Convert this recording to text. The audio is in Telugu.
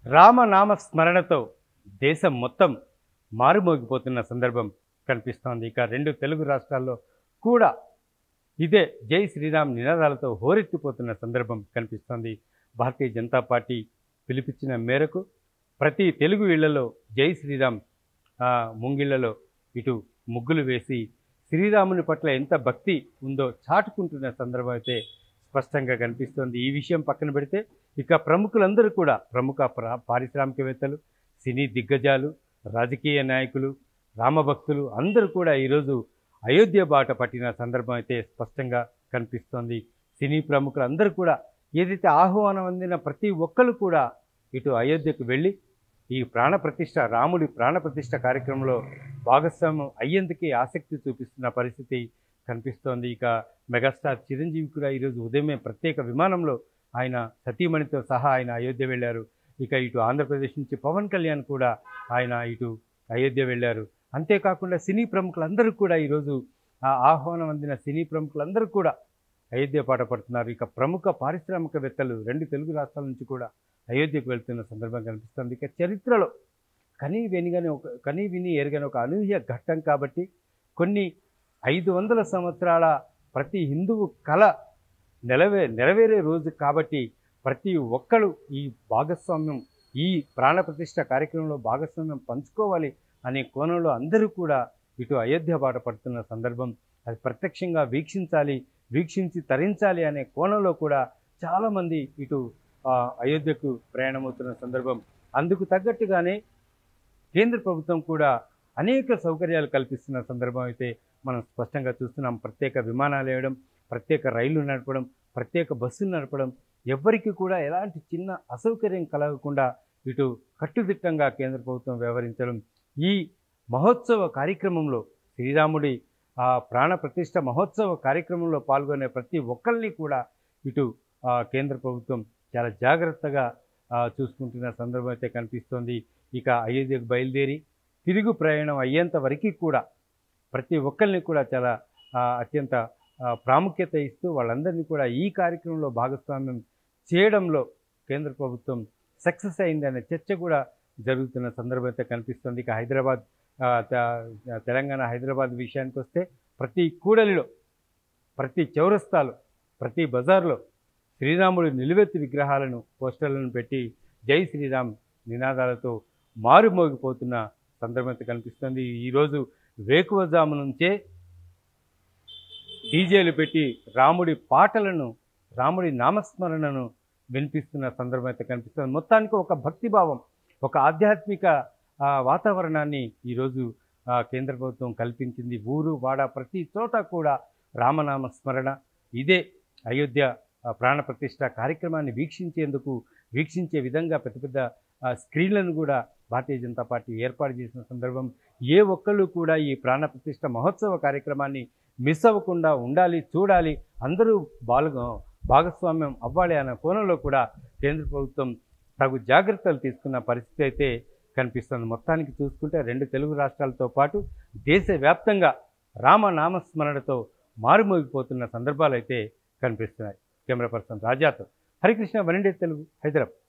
రామనామ స్మరణతో దేశం మొత్తం మారుమోగిపోతున్న సందర్భం కనిపిస్తోంది. ఇక రెండు తెలుగు రాష్ట్రాల్లో కూడా ఇదే జై శ్రీరామ్ నినాదాలతో హోరెత్తిపోతున్న సందర్భం కనిపిస్తోంది. భారతీయ జనతా పార్టీ పిలిపించిన మేరకు ప్రతి తెలుగు ఇళ్లలో జై శ్రీరామ్ ముంగిళ్లలో ఇటు ముగ్గులు వేసి శ్రీరాముని పట్ల ఎంత భక్తి ఉందో చాటుకుంటున్న సందర్భం అయితే స్పష్టంగా కనిపిస్తోంది. ఈ విషయం పక్కన పెడితే ఇక ప్రముఖులందరూ కూడా ప్రముఖ పారిశ్రామికవేత్తలు, సినీ దిగ్గజాలు, రాజకీయ నాయకులు, రామభక్తులు అందరూ కూడా ఈరోజు అయోధ్య బాట పట్టిన సందర్భం అయితే స్పష్టంగా కనిపిస్తోంది. సినీ ప్రముఖులు అందరూ కూడా ఏదైతే ఆహ్వానం అందిన ప్రతి ఒక్కరు కూడా ఇటు అయోధ్యకు వెళ్ళి ఈ ప్రాణప్రతిష్ఠ రాముడి ప్రాణప్రతిష్ఠ కార్యక్రమంలో భాగస్వామ్యం అయ్యేందుకే ఆసక్తి చూపిస్తున్న పరిస్థితి కనిపిస్తోంది. ఇక మెగాస్టార్ చిరంజీవి కూడా ఈరోజు ఉదయమే ప్రత్యేక విమానంలో ఆయన సతీమణితో సహా ఆయన అయోధ్య వెళ్ళారు. ఇక ఇటు ఆంధ్రప్రదేశ్ నుంచి పవన్ కళ్యాణ్ కూడా ఆయన ఇటు అయోధ్య వెళ్ళారు. అంతేకాకుండా సినీ ప్రముఖులందరూ కూడా ఈరోజు ఆహ్వానం అందిన సినీ ప్రముఖులందరూ కూడా అయోధ్య పాట పడుతున్నారు. ఇక ప్రముఖ పారిశ్రామికవేత్తలు రెండు తెలుగు రాష్ట్రాల నుంచి కూడా అయోధ్యకు వెళ్తున్న సందర్భం కనిపిస్తుంది. ఇక చరిత్రలో కనీ విని ఎరగని ఒక అనూహ్య ఘట్టం కాబట్టి కొన్ని 500 సంవత్సరాల ప్రతి హిందువు కళ నెరవేరే రోజు కాబట్టి ప్రతి ఒక్కరు ఈ భాగస్వామ్యం ఈ ప్రాణప్రతిష్ఠ కార్యక్రమంలో భాగస్వామ్యం పంచుకోవాలి అనే కోణంలో అందరూ కూడా ఇటు అయోధ్య బాట పడుతున్న సందర్భం అది ప్రత్యక్షంగా వీక్షించి తరించాలి అనే కోణంలో కూడా చాలామంది ఇటు అయోధ్యకు ప్రయాణమవుతున్న సందర్భం. అందుకు తగ్గట్టుగానే కేంద్ర ప్రభుత్వం కూడా అనేక సౌకర్యాలు కల్పిస్తున్న సందర్భం అయితే మనం స్పష్టంగా చూస్తున్నాం. ప్రత్యేక విమానాలు వేయడం, ప్రత్యేక రైళ్లు నడపడం, ప్రత్యేక బస్సులు నడపడం, ఎవ్వరికి కూడా ఎలాంటి చిన్న అసౌకర్యం కలగకుండా ఇటు కట్టుదిట్టంగా కేంద్ర ప్రభుత్వం వ్యవహరించడం, ఈ మహోత్సవ కార్యక్రమంలో శ్రీరాముడి ప్రాణప్రతిష్ఠ మహోత్సవ కార్యక్రమంలో పాల్గొనే ప్రతి ఒక్కరిని కూడా ఇటు కేంద్ర ప్రభుత్వం చాలా జాగ్రత్తగా చూసుకుంటున్న సందర్భం అయితే కనిపిస్తోంది. ఇక అయోధ్యకు బయలుదేరి తిరుగు ప్రయాణం అయ్యేంత వరకు కూడా ప్రతి ఒక్కరిని కూడా చాలా అత్యంత ప్రాముఖ్యత ఇస్తూ వాళ్ళందరినీ కూడా ఈ కార్యక్రమంలో భాగస్వామ్యం చేయడంలో కేంద్ర ప్రభుత్వం సక్సెస్ అయిందనే చర్చ కూడా జరుగుతున్న సందర్భం అయితే కనిపిస్తుంది. ఇక తెలంగాణ హైదరాబాద్ విషయానికి వస్తే ప్రతి కూడలిలో, ప్రతి చౌరస్తాలో, ప్రతి బజార్లో శ్రీరాముడి నిలువెత్తు విగ్రహాలను పోస్టర్లను పెట్టి జై శ్రీరామ్ నినాదాలతో మారుమోగిపోతున్న సందర్భం కనిపిస్తుంది. ఈరోజు వేకువజాము నుంచే డీజేలు పెట్టి రాముడి పాటలను, రాముడి నామస్మరణను వినిపిస్తున్న సందర్భం అయితే కనిపిస్తుంది. మొత్తానికి ఒక భక్తిభావం, ఒక ఆధ్యాత్మిక వాతావరణాన్ని ఈరోజు కేంద్ర ప్రభుత్వం కల్పించింది. ఊరు వాడ ప్రతి చోట కూడా రామనామ స్మరణ, ఇదే అయోధ్య ప్రాణప్రతిష్ఠ కార్యక్రమాన్ని వీక్షించే విధంగా పెద్ద పెద్ద స్క్రీన్లను కూడా భారతీయ జనతా పార్టీ ఏర్పాటు చేసిన సందర్భం. ఏ ఒక్కళ్ళు కూడా ఈ ప్రాణప్రతిష్ఠ మహోత్సవ కార్యక్రమాన్ని మిస్ అవ్వకుండా ఉండాలి, చూడాలి, అందరూ భాగస్వామ్యం అవ్వాలి అన్న కోణంలో కూడా కేంద్ర ప్రభుత్వం తగు జాగ్రత్తలు తీసుకున్న పరిస్థితి అయితే కనిపిస్తుంది. మొత్తానికి చూసుకుంటే రెండు తెలుగు రాష్ట్రాలతో పాటు దేశవ్యాప్తంగా రామనామస్మరణతో మారుమోగిపోతున్న సందర్భాలు అయితే కనిపిస్తున్నాయి. కెమెరా పర్సన్ రాజాతో హరికృష్ణ, వన్ ఇండియా తెలుగు, హైదరాబాద్.